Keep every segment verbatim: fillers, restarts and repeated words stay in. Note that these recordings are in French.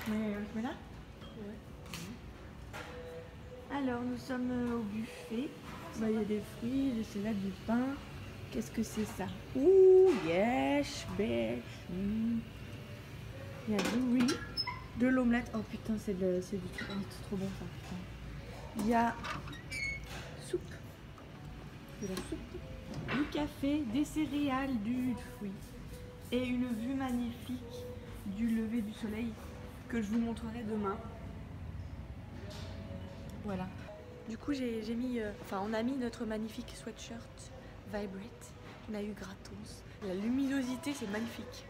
Mais je mets là. Ouais. Alors nous sommes au buffet. Bah, il y a des fruits, des salades, du pain. Qu'est-ce que c'est ça? Ouh, yes, bêche. Mm. Il y a du riz, de l'omelette. Oh putain, c'est du tout. Oh, c'est trop bon ça. Putain. Il y a soupe, de la soupe, du café, des céréales, du fruit et une vue magnifique du lever du soleil que je vous montrerai demain. Voilà. Du coup, j'ai mis, euh, enfin, on a mis notre magnifique sweatshirt Vibrate. On a eu gratos. La luminosité, c'est magnifique.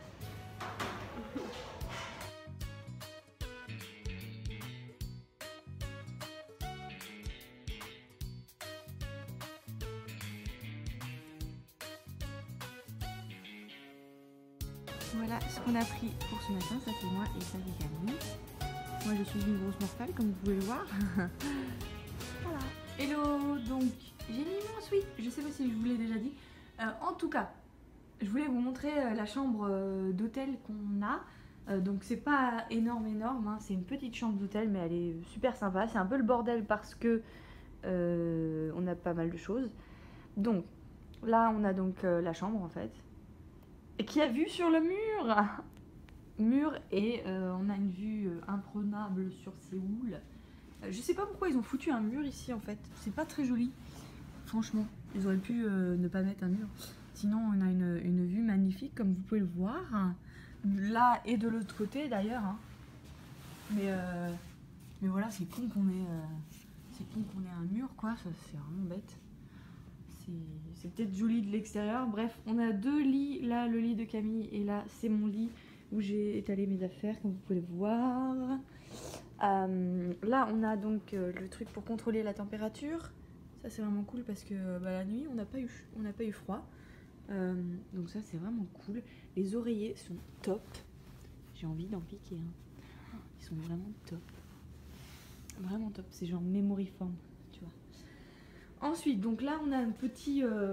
Voilà ce qu'on a pris pour ce matin. Ça c'est moi et ça c'est Camille. Moi je suis une grosse mortale comme vous pouvez le voir. Voilà. Hello, donc j'ai mis mon sweat. Je sais pas si je vous l'ai déjà dit. Euh, en tout cas, je voulais vous montrer euh, la chambre euh, d'hôtel qu'on a. Euh, donc c'est pas énorme énorme, hein. C'est une petite chambre d'hôtel mais elle est super sympa. C'est un peu le bordel parce que euh, on a pas mal de choses. Donc là on a donc euh, la chambre en fait. Et qui a vue sur le mur. Mur et euh, on a une vue euh, imprenable sur Séoul. Euh, je sais pas pourquoi ils ont foutu un mur ici en fait. C'est pas très joli. Franchement, ils auraient pu euh, ne pas mettre un mur. Sinon on a une, une vue magnifique comme vous pouvez le voir. Là et de l'autre côté d'ailleurs. Hein. Mais, euh, mais voilà, c'est con qu'on ait, euh, c'est con qu'on ait un mur quoi. C'est vraiment bête. C'est peut-être joli de l'extérieur. Bref, on a deux lits. Là, le lit de Camille et là, c'est mon lit où j'ai étalé mes affaires, comme vous pouvez le voir. Euh, là, on a donc euh, le truc pour contrôler la température. Ça, c'est vraiment cool parce que bah, la nuit, on n'a pas eu, on n'a pas eu froid. Euh, donc ça, c'est vraiment cool. Les oreillers sont top. J'ai envie d'en piquer. Hein. Ils sont vraiment top. Vraiment top. C'est genre memory foam, tu vois. Ensuite, donc là, on a un petit, euh,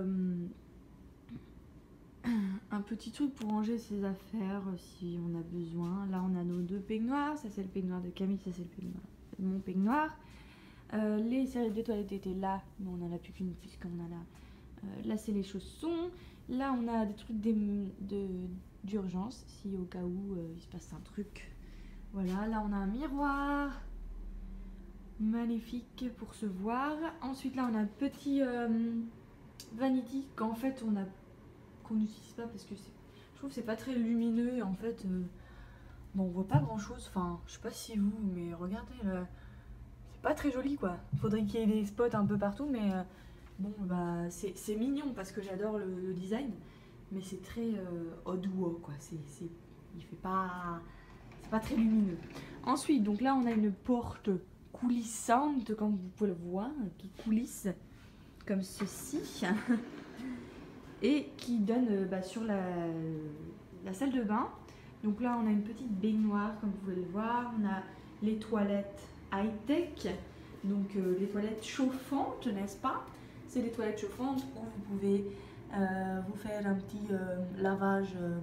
un petit truc pour ranger ses affaires si on a besoin. Là, on a nos deux peignoirs. Ça, c'est le peignoir de Camille, ça, c'est le peignoir, mon peignoir. Euh, les serviettes de toilette étaient là, mais on n'en a plus qu'une puisqu'on en a là. Euh, là, c'est les chaussons. Là, on a des trucs d'urgence, si au cas où euh, il se passe un truc. Voilà, là, on a un miroir. Magnifique pour se voir. Ensuite là on a un petit euh, vanity qu'en fait on a qu'on n'utilise pas parce que je trouve que c'est pas très lumineux et en fait euh, bon on voit pas grand chose. Enfin je sais pas si vous mais regardez là, c'est pas très joli quoi. Faudrait qu'il y ait des spots un peu partout mais euh, bon bah c'est mignon parce que j'adore le, le design mais c'est très euh, odd quoi. C'est il fait pas c'est pas très lumineux. Ensuite donc là on a une porte coulissante, comme vous pouvez le voir, qui coulisse comme ceci et qui donne bah, sur la, la salle de bain. Donc là on a une petite baignoire comme vous pouvez le voir, on a les toilettes high-tech, donc euh, les toilettes chauffantes, n'est-ce pas? C'est des toilettes chauffantes où vous pouvez euh, vous faire un petit euh, lavage euh,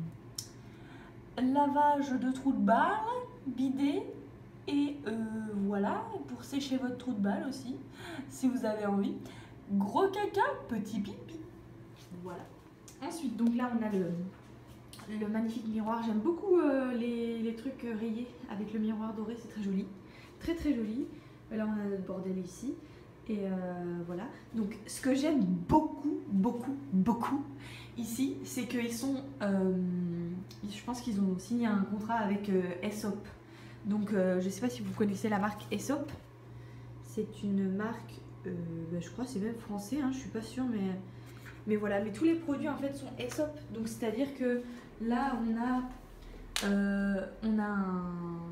lavage de trou de balle, bidet. Et euh, voilà, pour sécher votre trou de balle aussi, si vous avez envie. Gros caca, petit pipi. Voilà. Ensuite, donc là, on a le, le magnifique miroir. J'aime beaucoup euh, les, les trucs rayés avec le miroir doré, c'est très joli. Très très joli. Là, on a le bordel ici. Et euh, voilà. Donc, ce que j'aime beaucoup, beaucoup, beaucoup ici, c'est qu'ils sont... Euh, je pense qu'ils ont signé un contrat avec euh, Aesop. Donc euh, je sais pas si vous connaissez la marque Aesop. C'est une marque, euh, bah, je crois c'est même français, hein, je suis pas sûre mais, mais voilà. Mais tous les produits en fait sont Aesop. Donc c'est à dire que là on a, euh, on a un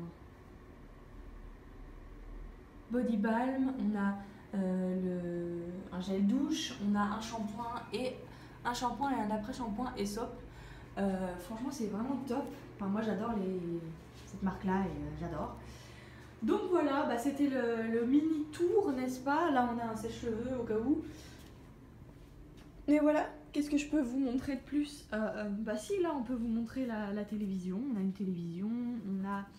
body balm, on a euh, le, un gel douche, on a un shampoing et un shampoing et un après-shampoing Aesop. Euh, franchement c'est vraiment top. Enfin, moi j'adore les... cette marque là et euh, j'adore. Donc voilà, bah, c'était le, le mini tour n'est-ce pas? Là on a un sèche-cheveux au cas où. Mais voilà, qu'est-ce que je peux vous montrer de plus? euh, euh, Bah si, là on peut vous montrer la, la télévision. On a une télévision, on a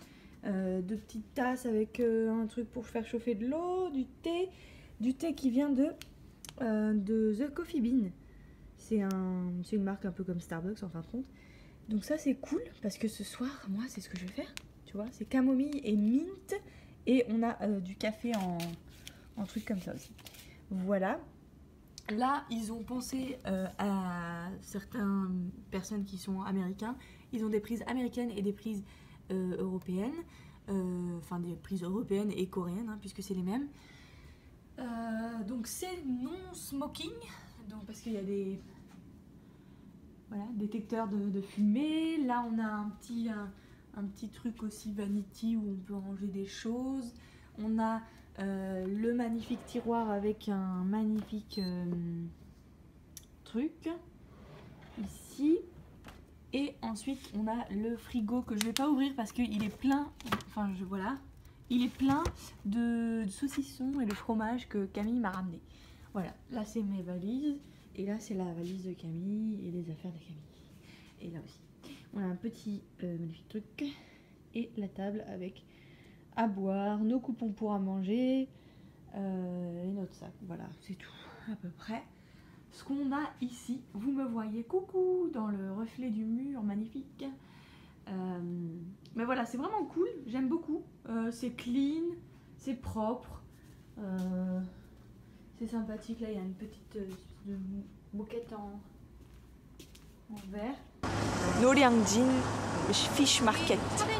euh, deux petites tasses avec euh, un truc pour faire chauffer de l'eau, du thé, du thé qui vient de, euh, de The Coffee Bean. C'est un, c'est une marque un peu comme Starbucks en fin de compte. Donc ça c'est cool parce que ce soir, moi c'est ce que je vais faire. Tu vois, c'est camomille et mint et on a euh, du café en, en truc comme ça aussi. Voilà. Là, ils ont pensé euh, à certaines personnes qui sont américains. Ils ont des prises américaines et des prises euh, européennes. Euh, enfin, des prises européennes et coréennes, hein, puisque c'est les mêmes. Euh, donc, c'est non-smoking. Donc, parce qu'il y a des voilà, détecteurs de, de fumée. Là, on a un petit, un, un petit truc aussi vanity où on peut ranger des choses. On a... Euh, le magnifique tiroir avec un magnifique euh, truc ici, et ensuite on a le frigo que je vais pas ouvrir parce qu'il est plein, enfin je voilà, il est plein de, de saucissons et de fromage que Camille m'a ramené. Voilà, là c'est mes valises et là c'est la valise de Camille et les affaires de Camille. Et là aussi on a un petit euh, magnifique truc et la table avec à boire, nos coupons pour à manger euh, et notre sac. Voilà, c'est tout à peu près ce qu'on a ici. Vous me voyez, coucou, dans le reflet du mur, magnifique. Euh, mais voilà, c'est vraiment cool, j'aime beaucoup. Euh, c'est clean, c'est propre, euh, c'est sympathique. Là, il y a une petite euh, de moquette en, en verre. Noriangjin Fish Market.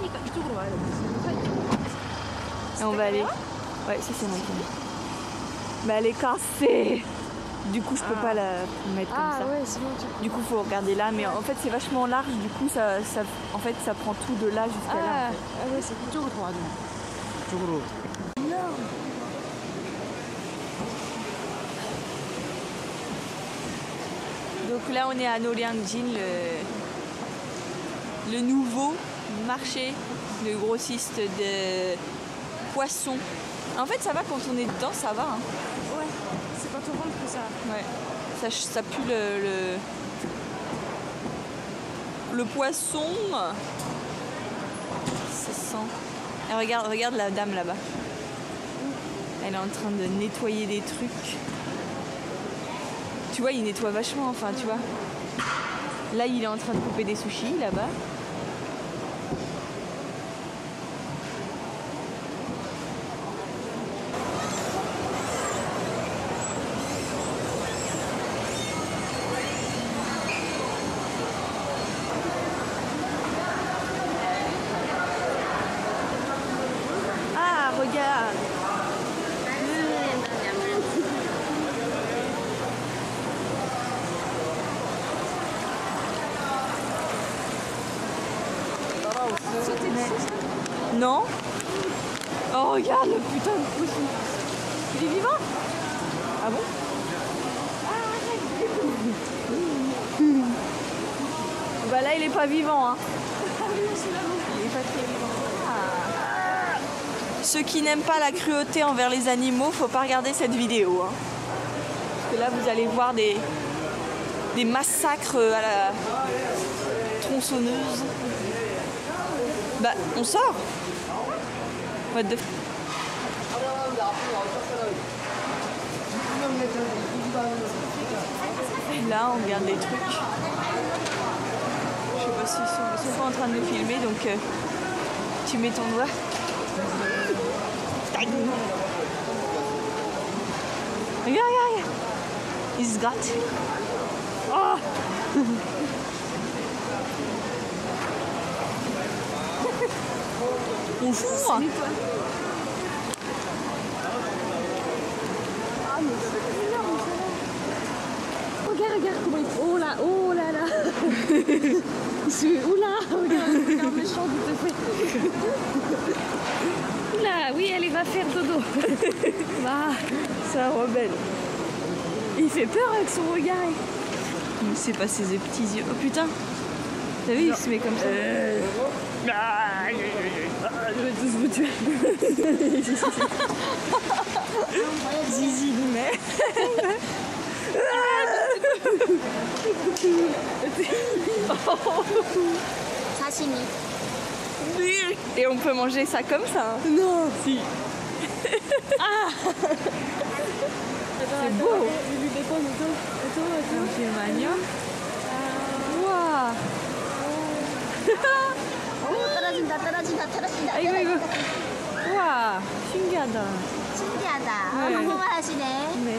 Et on va aller. Ouais, ça c'est moi qui l'ai. Bah elle est cassée. Du coup je peux ah. pas la mettre comme ah, ça. Ouais, c'est bon, tu... Du coup faut regarder là, mais en fait c'est vachement large. Du coup ça, ça, en fait ça prend tout de là jusqu'à ah. là. En fait. Ah ouais, c'est plutôt droit. Énorme. Donc là on est à Noriangjin, le, le nouveau marché de grossiste de poissons. En fait ça va quand on est dedans, ça va. Hein. Ouais, c'est quand on rentre que ça. Ouais, ça, ça pue le, le, le poisson. Ça sent. Et regarde, regarde la dame là-bas. Elle est en train de nettoyer des trucs. Tu vois, il nettoie vachement, enfin, tu vois. Là, il est en train de couper des sushis, là-bas. Ah, regarde. Non. Oh regarde le putain de poussin. Il est vivant? Ah bon? Bah là il est pas vivant hein. Il est pas très vivant. Ah. Ceux qui n'aiment pas la cruauté envers les animaux, faut pas regarder cette vidéo hein. Parce que là vous allez voir des, des massacres à la tronçonneuse. Bah, on sort. What the f... Là, on regarde des trucs. Je sais pas s'ils sont, ils sont pas en train de nous filmer, donc euh, tu mets ton doigt. Regarde, regarde, regarde. Il se gratte. Oh. On fout hein. Ah mais c'est énorme ça. Regarde, regarde comment il... Oh là, oh là là. Oula, regarde, regarde méchant tout à fait. Oula, oui, elle va faire dodo. Bah, c'est un rebelle. Il fait peur avec son regard. C'est pas ses petits yeux. Oh putain. T'as vu, il se met comme ça. Euh... Ah, je vais tous vous tuer. Zizi, mais. Sashimi. Et on peut manger ça comme ça. Hein. Non. Si. Ah. C'est beau. J'ai vu des pommes et tout. Attends, attends. C'est magnifique. 오, 떨어진다, 떨어진다, 떨어진다. 아이고 이거. 우와, 신기하다. 신기하다. 네. 한국말 하시네. 네.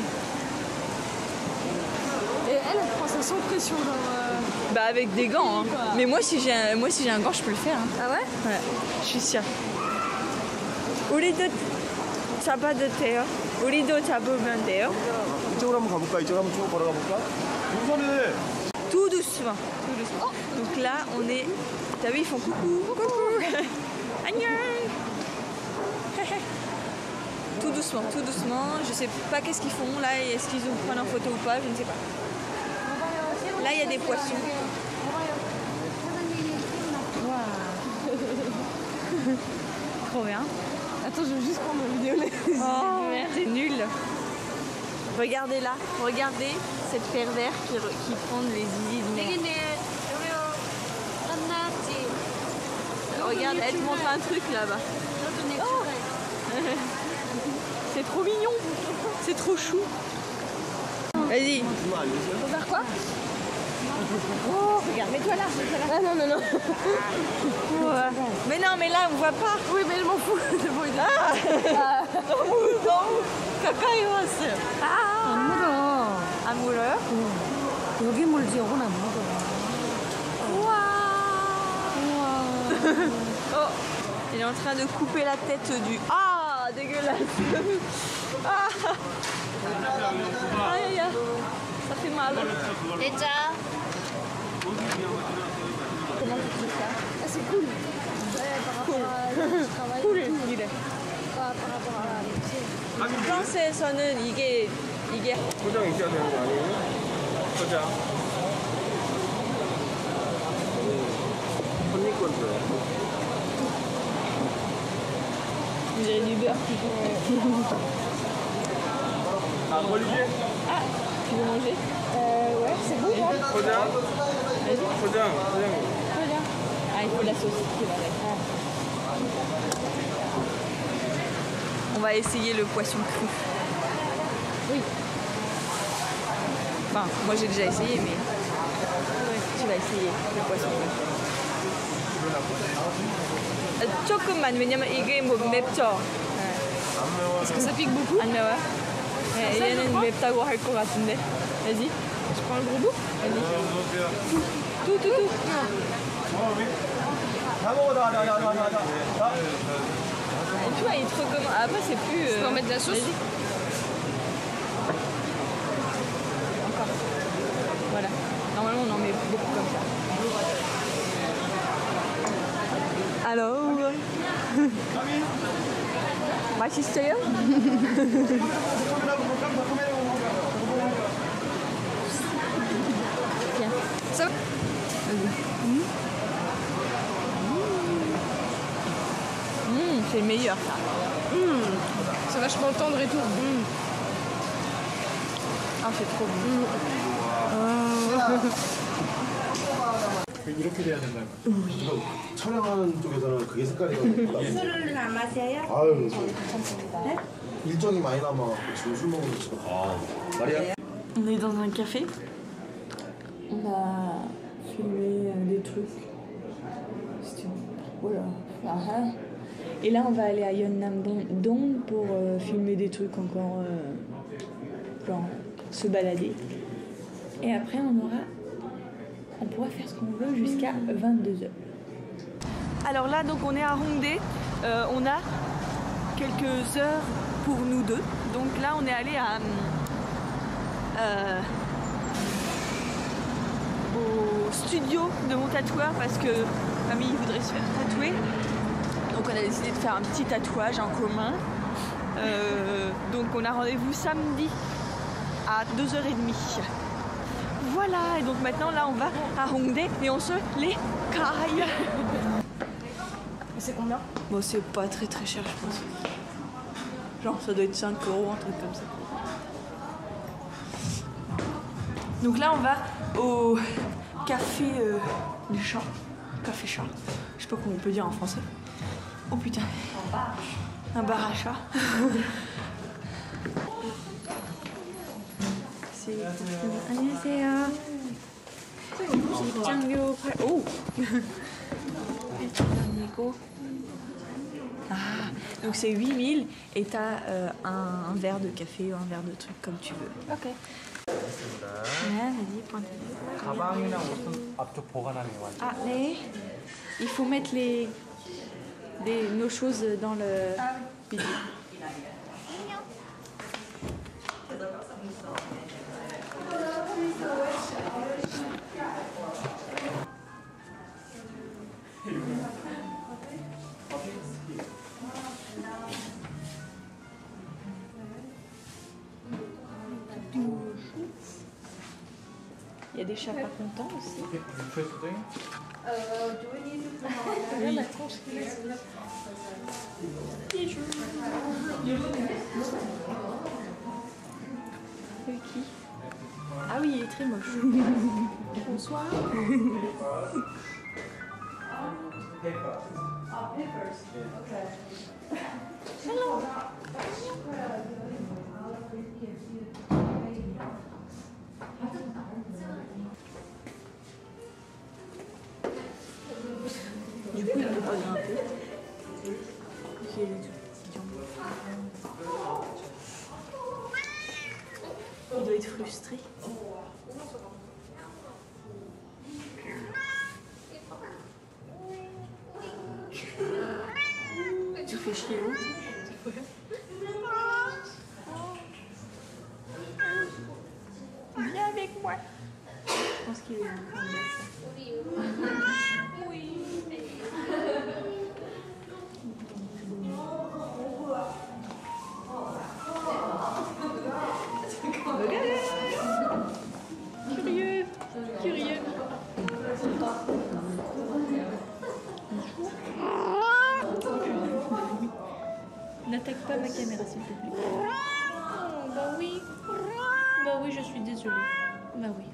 Et elle, elle prend ça sans pression, genre. Euh... Bah avec des gants. Hein. Mais moi si j'ai un, moi si j'ai un gant, je peux le faire. Hein. Ah ouais? Ouais, je suis sûre. 우리도 잡아도 돼요? 우리도 잡으면 돼요? 이쪽으로 한번 가볼까? 이쪽으로 한번 쭉 걸어가 볼까? 우선은 Tout doucement. Tout doucement. Donc là, on est. T'as vu, ils font coucou. Coucou. Annyeong. Tout doucement, tout doucement. Je sais pas qu'est-ce qu'ils font là. Est-ce qu'ils nous prennent en photo ou pas? Je ne sais pas. Là, il y a des poissons. Waouh. Trop bien. Attends, je veux juste prendre ma vidéo. Oh, c'est nul. Regardez là, regardez cette pervers qui, qui prend les idées de merde. Regarde, elle te montre un truc là-bas. Oh. C'est trop mignon. C'est trop chou. Vas-y. Faut faire quoi? Oh, regarde, mets-toi là. Ah non, non, non. Ouais. Mais non, mais là, on voit pas. Oui, mais je m'en fous. C'est bon, il est. 아, 너무 너무 가까이 왔어요. 아, 안 물어. 안 물어요? 여기 물지, 여긴 안 물어. 우와. 우와. Oh, il est en train de couper la tête du. Ah, dégueulasse. Ah. Aïe, aïe, aïe. Ça fait mal. déjà. Comment tu dis ça? Ah, c'est cool. Ouais, par rapport à le travail. Cool, 이래. Par par rapport à la métier. 프랑스에서는 이게 이게 포장 있어야 되는 거 아니에요? 포장. 손님 건데. on dirait du beurre. 아, Olivier? Ah, tu veux manger? Euh, ouais, c'est bon, moi. 포장? Vas-y. 포장, 포장. Ah, il faut la sauce qui va avec. On va essayer le poisson cru. Oui. Enfin, moi j'ai déjà essayé, mais tu vas essayer le poisson cru. 아, 조금만, 왜냐면 이게 뭐 맵죠? Est-ce que ça pique beaucoup? 안 매워요? 네, ça, je 얘는 crois. 맵다고 할 것 같은데. Vas-y. Je prends le gros bout? Tout, tout, tout. 다 먹어, 다, 다, 다, 다, 다, 다. Et tu vois, il te recommande. Après, c'est plus. Je peux en mettre de la sauce? Vas-y. Encore. Voilà. Normalement, on en met beaucoup comme ça. Alors. 맛있어요? Tiens. Ça va? Mmh, c'est le meilleur ça. Mmh. C'est vachement tendre et tout. Mmh. Ah, c'est trop bon. 이렇게 돼야 된다고. 촬영하는 쪽에서는 그게 색깔이 술을 남으세요? 아유, 네? 일정이 많이 남아. 지금 술 먹으면 지금. 아, 마리아? On est dans un café. On a filmé des trucs. C'était... Voilà. Ah, et là, on va aller à Yeonnam-dong pour euh, filmer des trucs encore. Euh, genre, se balader. Et après, on aura. On pourra faire ce qu'on veut jusqu'à vingt-deux heures. Alors là, donc on est à Hongdae. Euh, on a quelques heures pour nous deux. Donc là, on est allé à. Euh, au studio de mon tatoueur parce que mamie voudrait se faire tatouer. Donc on a décidé de faire un petit tatouage en commun. Euh, donc on a rendez-vous samedi à deux heures trente. Voilà, et donc maintenant là on va à Hongdae et on se les caille. C'est combien? Bon, c'est pas très très cher, je pense. Genre ça doit être cinq euros, un truc comme ça. Donc là on va au café euh, du chat. Café chat. Je sais pas comment on peut dire en français. Oh putain. Un bar à chat. 안녕하세요. 입장료 팔. 오. Ah, donc c'est huit mille et t'as euh, un, un verre de café ou un verre de truc comme tu veux. Ok. Ouais, vas-y, pointe. 가방이랑 옷은 앞쪽 보관함에 완전. Ah, mais il faut mettre les, les nos choses dans le bidon. Il y a des chats pas contents aussi. Oui. Qui? Ah oui, il est très moche. Bonsoir. Hello. Du coup, il peut pas grimper. Ok, il doit être frustré. Tu fais chier l'autre. Viens avec moi. Je pense qu'il est en train de mettre ça. Oui. Curieux, curieux. N'attaque pas ma caméra s'il te plaît. Oh, bah oui. Bah oui, je suis désolée. Bah oui.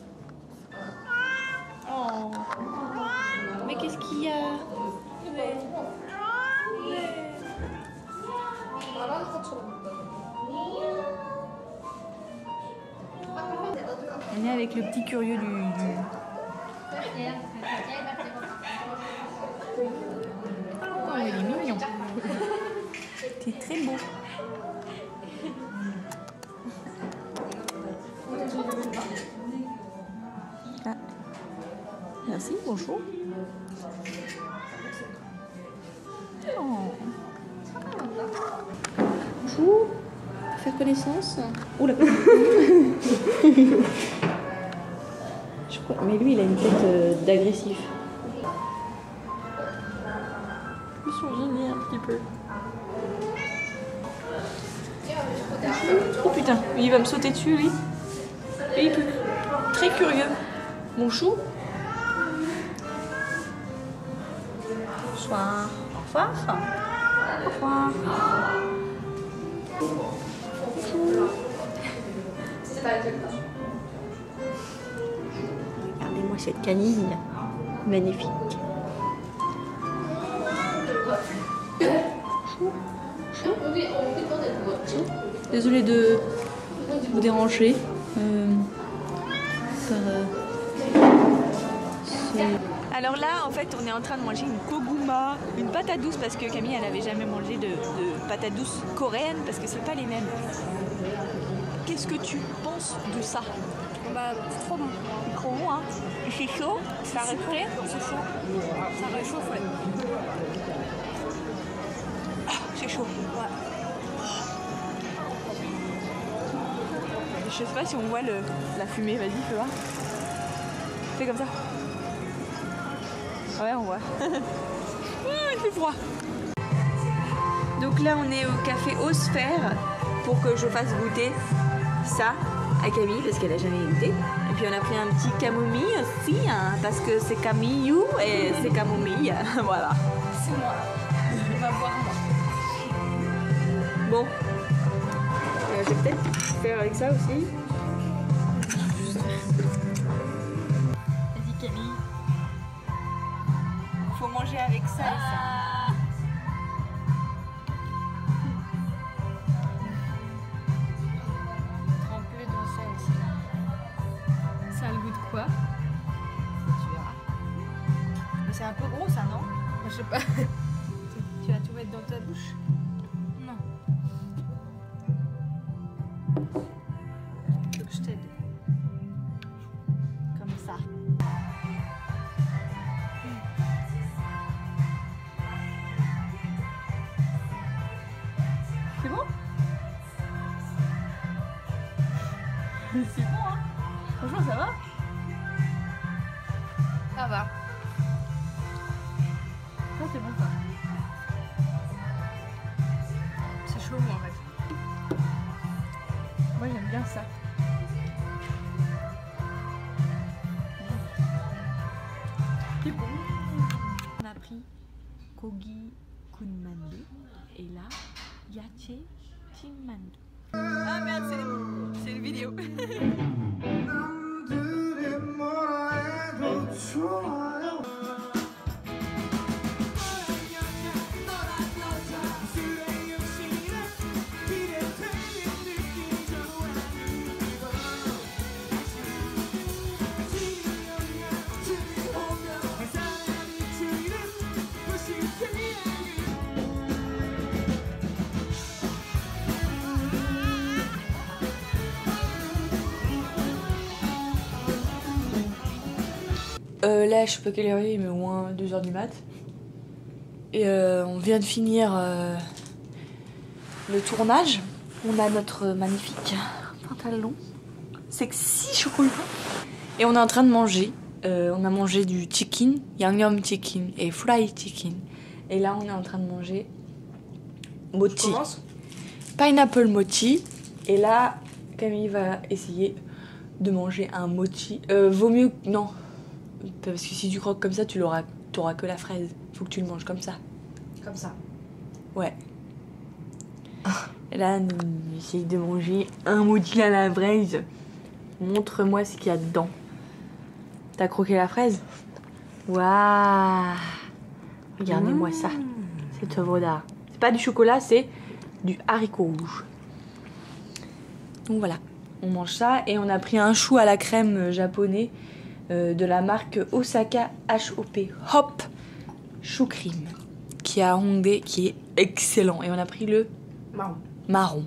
Oh. Mais qu'est-ce qu'il y a? Ouais. Ouais. On est avec le petit curieux du... du... Oh, il est mignon. T'es très beau. Ah. Merci, bonjour. Oh. Bonjour. Faire connaissance. Oh là. Je crois. Mais lui, il a une tête euh, d'agressif. Ils sont gênés un petit peu. Oh putain, il va me sauter dessus, lui. Et il peut. Très curieux. Mon chou. Bonsoir. Au revoir. Au revoir. Regardez-moi cette canine. Magnifique. Désolée de vous déranger. Euh, par, euh, Alors là, en fait, on est en train de manger une koguma, une patate douce, parce que Camille, elle n'avait jamais mangé de, de patate douce coréenne, parce que c'est pas les mêmes. Qu'est-ce que tu penses de ça? Bah, c'est trop bon. C'est trop bon, hein? C'est chaud? Ça réchauffe? C'est chaud. Ça réchauffe, ouais. Ah, c'est chaud. Ouais. Je sais pas si on voit le, la fumée, vas-y, fais voir. Fais comme ça. Ouais, on voit. Oh, il fait froid. Donc là, on est au café Osphère pour que je fasse goûter ça à Camille parce qu'elle a jamais goûté. Et puis on a pris un petit camomille aussi, hein, parce que c'est Camille et c'est camomille. Voilà. C'est moi. On va voir moi. Bon. Euh, je vais peut-être faire avec ça aussi. Vas-y Camille. Faut manger avec ça et ça. sais pas. Tu vas tout mettre dans ta bouche? Non. Tu veux que je t'aide? Comme ça. C'est bon? C'est bon, hein? Franchement, ça va? Ça va. Ça, c'est bon, ça. C'est chaud, moi, en fait. Moi, j'aime bien ça. C'est bon. On a pris Kogi Kunmandu et là, Yache Chimmandu. Ah merde, c'est c'est une vidéo. Euh, là, je sais pas quelle heure il est, mais au moins deux heures du mat. Et euh, on vient de finir euh, le tournage. On a notre magnifique pantalon sexy chocolat. Et on est en train de manger. Euh, on a mangé du chicken, Yangnyeom chicken et fried chicken. Et là, on est en train de manger mochi. Pineapple mochi. Et là, Camille va essayer de manger un mochi. Euh, vaut mieux... Non. Parce que si tu croques comme ça, tu l'auras, t'auras que la fraise. Faut que tu le manges comme ça. Comme ça. Ouais. Et là, on essaye de manger un mochi à la fraise. Montre-moi ce qu'il y a dedans. T'as croqué la fraise? Waouh! Regardez-moi ça. Cette œuvre d'art. C'est pas du chocolat, c'est du haricot rouge. Donc voilà. On mange ça et on a pris un chou à la crème japonais. Euh, de la marque Osaka H O P Hop Chou Cream qui a Hongdae, qui est excellent. Et on a pris le Marron. marron.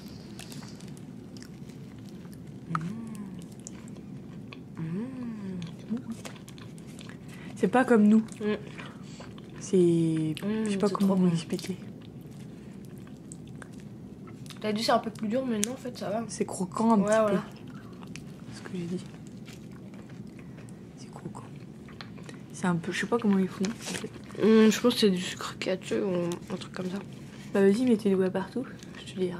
Mmh. Mmh. C'est pas comme nous. Mmh. C'est... Mmh, je sais pas comment vous expliquer. T'as dit c'est un peu plus dur, mais non, en fait, ça va. C'est croquant un ouais, petit voilà. peu. C'est ce que j'ai dit. C'est un peu... Je sais pas comment ils font. En fait. Mmh, je pense que c'est du sucre casseux ou un truc comme ça. Bah vas-y, mets tes doigts partout. Je te dirai.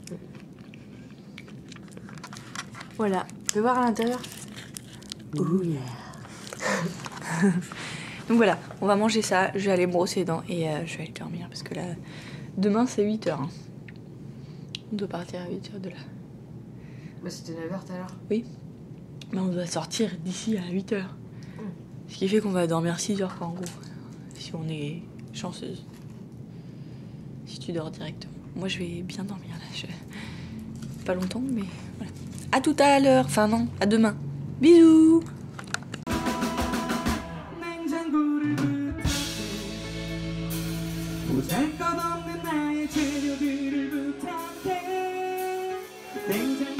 Voilà. Tu veux voir à l'intérieur? Oh yeah. Donc voilà, on va manger ça. Je vais aller me brosser les dents et euh, je vais aller dormir parce que là, demain c'est huit heures. Hein. On doit partir à huit heures de là. Bah c'était neuf heures tout à l'heure. Oui. Mais on doit sortir d'ici à huit heures. Ce qui fait qu'on va dormir six heures en gros, si on est chanceuse. Si tu dors directement. Moi je vais bien dormir là, je... pas longtemps mais voilà. À tout à l'heure, enfin non, à demain. Bisous. 보잘 것 없는 나의 재료들을 부탁해 냉장